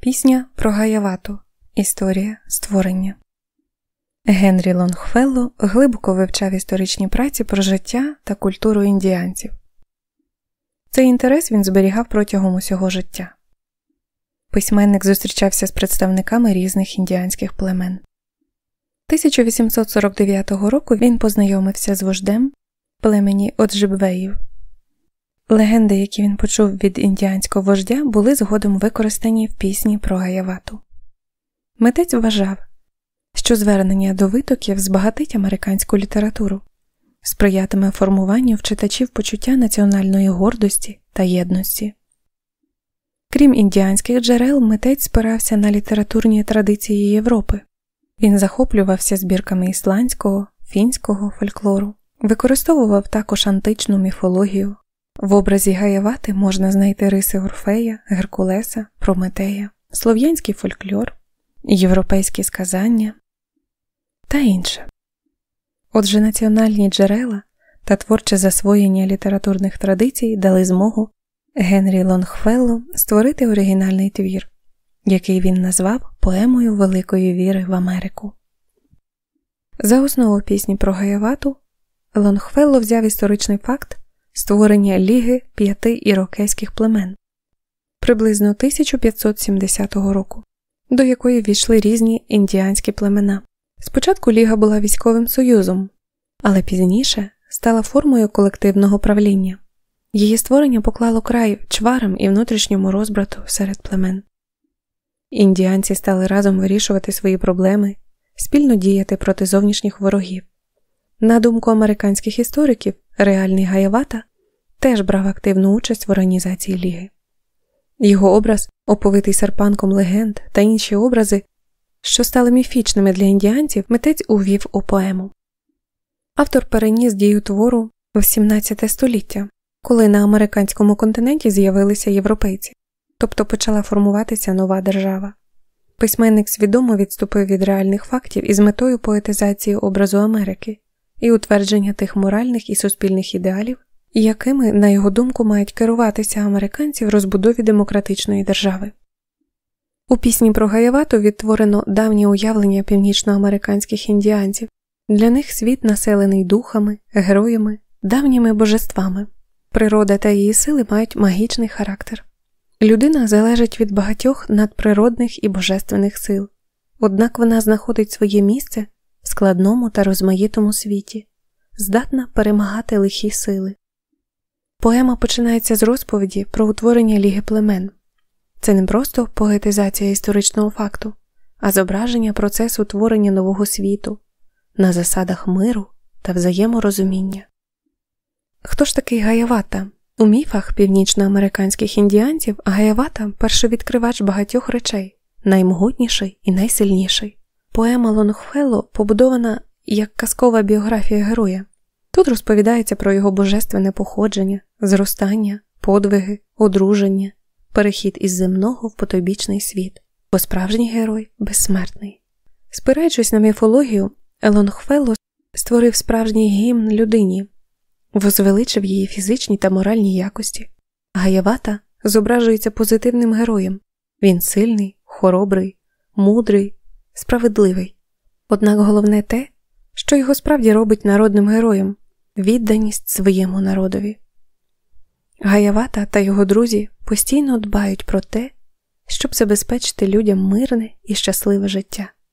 Пісня про Гаявату. Історія створення. Генрі Лонгфелло глибоко вивчав історичні праці про життя та культуру індіанців. Цей інтерес він зберігав протягом усього життя. Письменник зустрічався з представниками різних індіанських племен. 1849 року він познайомився з вождем племені Оджибвеїв. Легенди, які він почув від індіанського вождя, були згодом використані в пісні про Гаявату. Митець вважав, що звернення до витоків збагатить американську літературу, сприятиме формуванню в читачів почуття національної гордості та єдності. Крім індіанських джерел, митець спирався на літературні традиції Європи. Він захоплювався збірками ісландського, фінського фольклору, використовував також античну міфологію. В образі Гаявати можна знайти риси Орфея, Геркулеса, Прометея, слов'янський фольклор, європейські сказання та інше. Отже, національні джерела та творче засвоєння літературних традицій дали змогу Генрі Лонгфелло створити оригінальний твір, який він назвав «Поемою великої віри в Америку». За основу пісні про Гаявату Лонгфелло взяв історичний факт створення Ліги 5 ірокезьких племен приблизно 1570 року, до якої ввійшли різні індіанські племена. Спочатку Ліга була військовим союзом, але пізніше стала формою колективного правління. Її створення поклало край чварам і внутрішньому розбрату серед племен. Індіанці стали разом вирішувати свої проблеми, спільно діяти проти зовнішніх ворогів. На думку американських істориків, реальний Гаявата теж брав активну участь в організації Ліги. Його образ, оповитий серпанком легенд та інші образи, що стали міфічними для індіанців, митець увів у поему. Автор переніс дію твору в 17 століття, коли на американському континенті з'явилися європейці, тобто почала формуватися нова держава. Письменник свідомо відступив від реальних фактів із метою поетизації образу Америки і утвердження тих моральних і суспільних ідеалів, якими, на його думку, мають керуватися американці в розбудові демократичної держави. У пісні про Гаявату відтворено давнє уявлення північноамериканських індіанців. Для них світ населений духами, героями, давніми божествами. Природа та її сили мають магічний характер. Людина залежить від багатьох надприродних і божественних сил, однак вона знаходить своє місце в складному та розмаїтому світі, здатна перемагати лихі сили. Поема починається з розповіді про утворення Ліги племен. Це не просто поетизація історичного факту, а зображення процесу творення нового світу на засадах миру та взаєморозуміння. Хто ж такий Гаявата? У міфах північноамериканських індіанців Гаявата – першовідкривач багатьох речей, наймогутніший і найсильніший. Поема Лонгфелло побудована як казкова біографія героя. Тут розповідається про його божественне походження, зростання, подвиги, одруження, перехід із земного в потойбічний світ, бо справжній герой безсмертний. Спираючись на міфологію, Лонгфелло створив справжній гімн людині, возвеличив її фізичні та моральні якості. Гаявата зображується позитивним героєм. Він сильний, хоробрий, мудрий, справедливий. Однак головне те, що його справді робить народним героєм – відданість своєму народові. Гаявата та його друзі постійно дбають про те, щоб забезпечити людям мирне і щасливе життя.